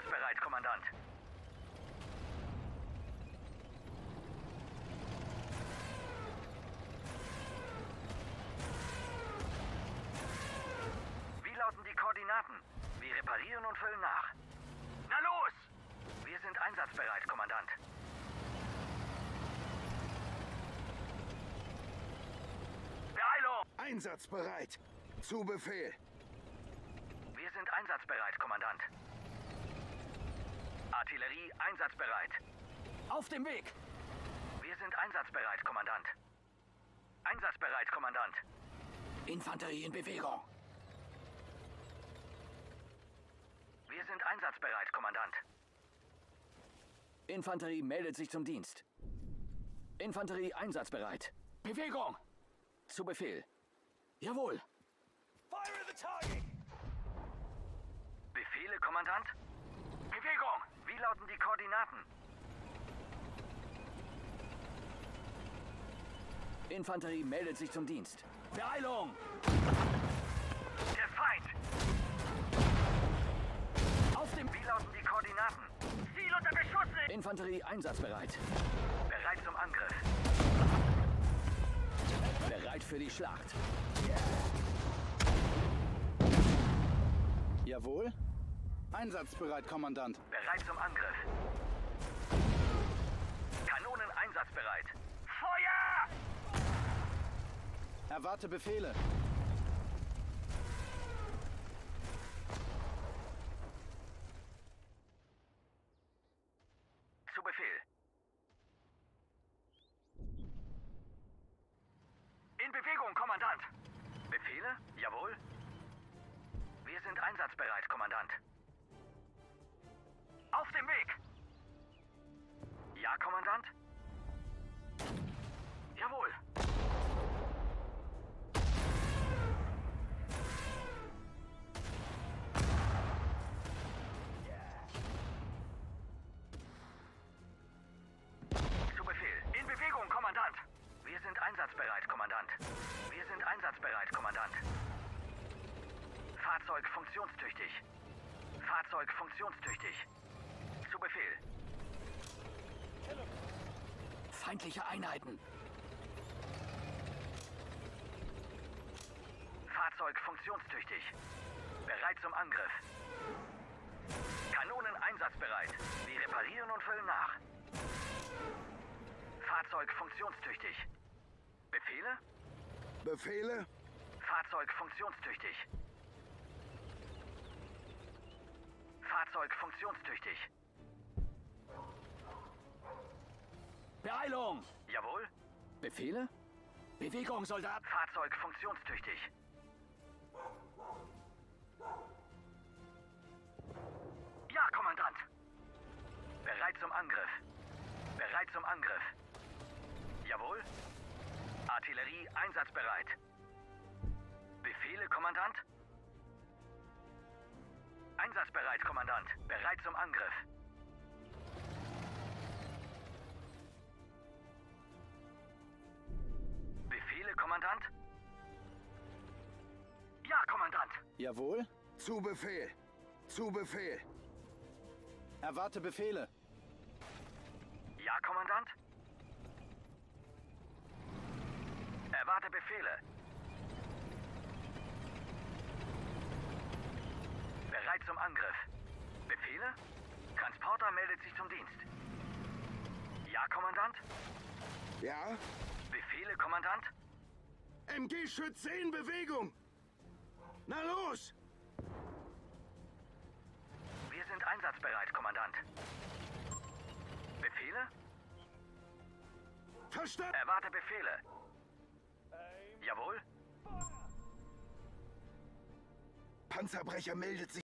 Einsatzbereit, Kommandant. Wie lauten die Koordinaten? Wir reparieren und füllen nach. Na los! Wir sind einsatzbereit, Kommandant. Beeilung! Einsatzbereit. Zu Befehl. Wir sind einsatzbereit, Kommandant. Artillerie einsatzbereit. Auf dem Weg! Wir sind einsatzbereit, Kommandant. Einsatzbereit, Kommandant. Infanterie in Bewegung. Wir sind einsatzbereit, Kommandant. Infanterie meldet sich zum Dienst. Infanterie einsatzbereit. Bewegung! Zu Befehl. Jawohl. Befehle, Kommandant? Bewegung! Wie lauten die Koordinaten? Infanterie meldet sich zum Dienst. Beeilung! Der Feind! Auf dem... Wie lauten die Koordinaten? Ziel unter Beschuss! Infanterie einsatzbereit. Bereit zum Angriff. Bereit für die Schlacht. Jawohl. Einsatzbereit, Kommandant. Bereit zum Angriff. Kanonen einsatzbereit. Feuer! Erwarte Befehle. Zu Befehl. In Bewegung, Kommandant. Befehle? Jawohl. Wir sind einsatzbereit, Kommandant. Auf dem Weg. Ja, Kommandant. Jawohl. Zu Befehl. In Bewegung, Kommandant. Wir sind einsatzbereit, Kommandant. Wir sind einsatzbereit, Kommandant. Fahrzeug funktionstüchtig. Fahrzeug funktionstüchtig. Zu Befehl. Feindliche Einheiten. Fahrzeug funktionstüchtig. Bereit zum Angriff. Kanonen einsatzbereit. Wir reparieren und füllen nach. Fahrzeug funktionstüchtig. Befehle? Befehle? Fahrzeug funktionstüchtig. Fahrzeug funktionstüchtig. Beeilung! Jawohl. Befehle? Bewegung, Soldat! Fahrzeug funktionstüchtig. Ja, Kommandant. Bereit zum Angriff. Bereit zum Angriff. Jawohl. Artillerie einsatzbereit. Befehle, Kommandant? Einsatzbereit, Kommandant. Bereit zum Angriff. Befehle, Kommandant? Ja, Kommandant. Jawohl. Zu Befehl. Zu Befehl. Erwarte Befehle. Ja, Kommandant? Erwarte Befehle. Bereit zum Angriff. Befehle? Transporter meldet sich zum Dienst. Ja, Kommandant? Ja? Befehle, Kommandant? MG-Schütze in Bewegung. Na los! Wir sind einsatzbereit, Kommandant. Befehle? Verstanden! Erwarte Befehle. Jawohl. Panzerbrecher meldet sich.